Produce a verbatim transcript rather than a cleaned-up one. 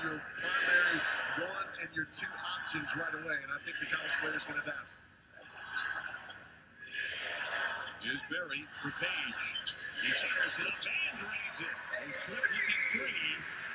your primary one and your two options right away, and I think the college players can adapt. Here's Berry for Page. He fires it up and drains it. A slick looking three.